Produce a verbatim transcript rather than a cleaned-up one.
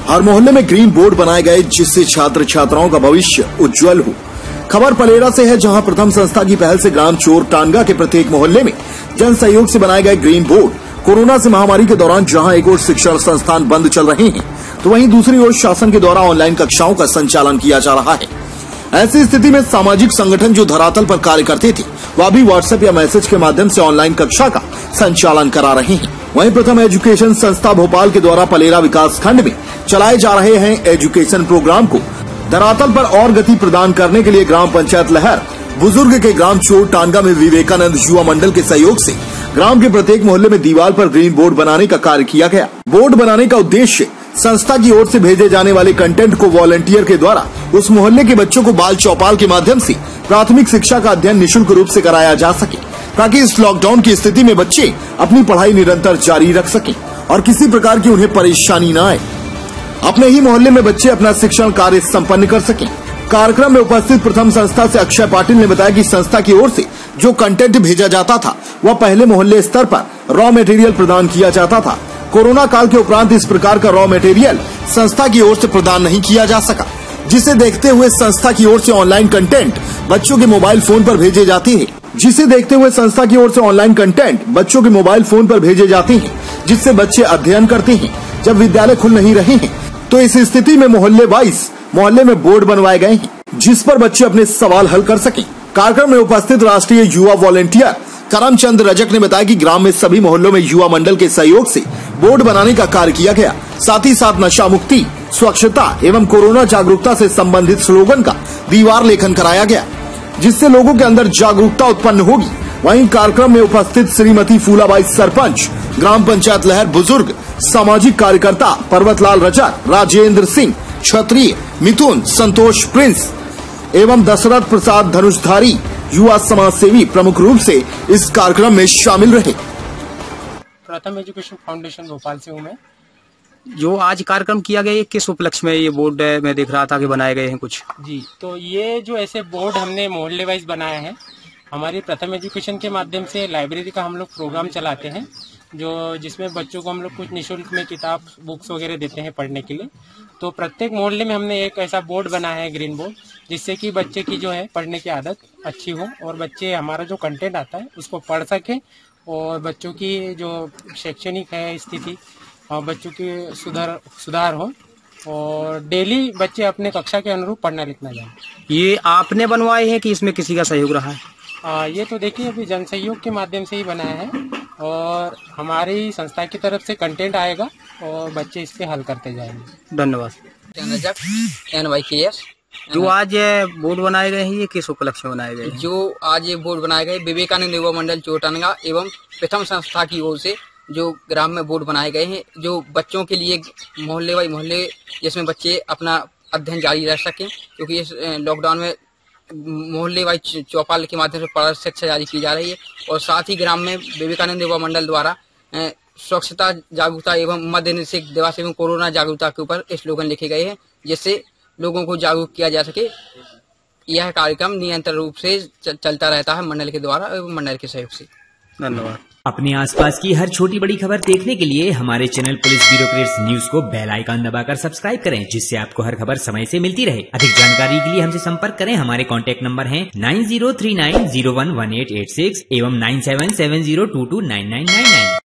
हर मोहल्ले में green board बनाए गए जिससे छात्र छात्राओं का भविष्य उज्जवल हो। खबर पलेरा से है, जहां प्रथम संस्था की पहल से ग्राम चोर टांगा के प्रत्येक मोहल्ले में जन सहयोग से बनाए गए ग्रीन बोर्ड कोरोना से महामारी के दौरान जहां एक ओर शिक्षण संस्थान बंद चल रहे हैं, तो वहीं दूसरी ओर शासन के द्वारा ऑनलाइन कक्षाओं का संचालन किया जा रहा है। ऐसी स्थिति में सामाजिक संगठन जो धरातल पर कार्य करते थे, वह भी व्हाट्सएप या मैसेज के माध्यम से ऑनलाइन कक्षा का संचालन करा रहे हैं। वहीं प्रथम एजुकेशन संस्था भोपाल के द्वारा पलेरा विकास खंड में चलाए जा रहे हैं एजुकेशन प्रोग्राम को धरातल पर और गति प्रदान करने के लिए ग्राम पंचायत लहर बुजुर्ग के ग्राम चोर टांगा में विवेकानंद युवा मंडल के सहयोग से ग्राम के प्रत्येक मोहल्ले में दीवार पर ग्रीन बोर्ड बनाने का कार्य किया गया। बोर्ड बनाने का उद्देश्य संस्था की ओर से भेजे जाने वाले कंटेंट को वॉलंटियर के द्वारा उस मोहल्ले के बच्चों को बाल चौपाल के माध्यम से प्राथमिक शिक्षा का अध्ययन निःशुल्क रूप से कराया जा सके, ताकि इस लॉकडाउन की स्थिति में बच्चे अपनी पढ़ाई निरंतर जारी रख सकें और किसी प्रकार की उन्हें परेशानी न आए। अपने ही मोहल्ले में बच्चे अपना शिक्षण कार्य संपन्न कर सकें। कार्यक्रम में उपस्थित प्रथम संस्था से अक्षय पाटिल ने बताया कि संस्था की ओर से जो कंटेंट भेजा जाता था, वह पहले मोहल्ले स्तर पर रॉ मटेरियल प्रदान किया जाता था। कोरोना काल के उपरांत इस प्रकार का रॉ मटेरियल संस्था की ओर से प्रदान नहीं किया जा सका, जिसे देखते हुए संस्था की ओर से ऑनलाइन कंटेंट बच्चों के मोबाइल फोन पर भेजे जाते हैं जिसे देखते हुए संस्था की ओर से ऑनलाइन कंटेंट बच्चों के मोबाइल फोन पर भेजे जाते हैं जिससे बच्चे अध्ययन करते हैं। जब विद्यालय खुल नहीं रहे हैं, तो इस स्थिति में मोहल्ले वाइज मोहल्ले में बोर्ड बनवाए गए हैं जिस पर बच्चे अपने सवाल हल कर सकें। कार्यक्रम में उपस्थित राष्ट्रीय युवा वॉलंटियर करमचंद रजक ने बताया कि ग्राम में सभी मोहल्लों में युवा मंडल के सहयोग से बोर्ड बनाने का कार्य किया गया। साथ ही साथ नशा मुक्ति, स्वच्छता एवं कोरोना जागरूकता से संबंधित स्लोगन का दीवार लेखन कराया गया, जिससे लोगों के अंदर जागरूकता उत्पन्न होगी। वहीं कार्यक्रम में उपस्थित श्रीमती फूलाबाई सरपंच, ग्राम पंचायत लहर बुजुर्ग, सामाजिक कार्यकर्ता पर्वतलाल रजक, राजेंद्र सिंह क्षत्रिय, मिथुन, संतोष प्रिंस एवं दशरथ प्रसाद धनुषधारी युवा समाज सेवी प्रमुख रूप से इस कार्यक्रम में शामिल रहे। प्रथम एजुकेशन फाउंडेशन भोपाल से हूँ मैं। जो आज कार्यक्रम किया गया, ये किस उपलक्ष्य में ये बोर्ड मैं देख रहा था कि बनाए गए हैं कुछ? जी, तो ये जो ऐसे बोर्ड हमने मोहल्ले वाइज बनाया है, हमारी प्रथम एजुकेशन के माध्यम से लाइब्रेरी का हम लोग प्रोग्राम चलाते हैं, जो जिसमें बच्चों को हम लोग कुछ निःशुल्क में किताब बुक्स वगैरह देते हैं पढ़ने के लिए। तो प्रत्येक मोहल्ले में हमने एक ऐसा बोर्ड बनाया है, ग्रीन बोर्ड, जिससे कि बच्चे की जो है पढ़ने की आदत अच्छी हो और बच्चे हमारा जो कंटेंट आता है उसको पढ़ सके और बच्चों की जो शैक्षणिक है स्थिति और बच्चों की सुधार सुधार हो और डेली बच्चे अपने कक्षा के अनुरूप पढ़ना लिखना जाए। ये आपने बनवाए हैं कि इसमें किसी का सहयोग रहा है? आ, ये तो देखिए अभी जन सहयोग के माध्यम से ही बनाया है और हमारी संस्था की तरफ से कंटेंट आएगा और बच्चे इससे हल करते जाएंगे। धन्यवाद। जो आज ये बोर्ड बनाए गए हैं, ये किस उपलक्ष्य में बनाए गए हैं? जो आज ये बोर्ड बनाए गए विवेकानंद युवा मंडल चोर टांगा एवं प्रथम संस्था की ओर से जो ग्राम में बोर्ड बनाए गए हैं, जो बच्चों के लिए मोहल्ले वाई मोहल्ले जिसमें बच्चे अपना अध्ययन जारी रख सकें, क्योंकि इस लॉकडाउन में मोहल्ले वाई चौपाल के माध्यम से पढ़ा शिक्षा जारी की जा रही है। और साथ ही ग्राम में विवेकानंद युवा मंडल द्वारा स्वच्छता जागरूकता एवं मद्य निषेध दिवस एवं कोरोना जागरूकता के ऊपर स्लोगन लिखे गए हैं, जिससे लोगों को जागरूक किया जा सके। यह कार्यक्रम निरंतर रूप से चलता रहता है मंडल के द्वारा एवं मंडल के सहयोग से। धन्यवाद। अपने आसपास की हर छोटी बड़ी खबर देखने के लिए हमारे चैनल पुलिस ब्यूरोक्रेट्स न्यूज को बेल आइकन दबाकर सब्सक्राइब करें, जिससे आपको हर खबर समय से मिलती रहे। अधिक जानकारी के लिए हमसे संपर्क करें। हमारे कॉन्टैक्ट नंबर हैं nine zero three nine zero one one eight eight six एवं nine seven seven zero two two nine nine nine nine.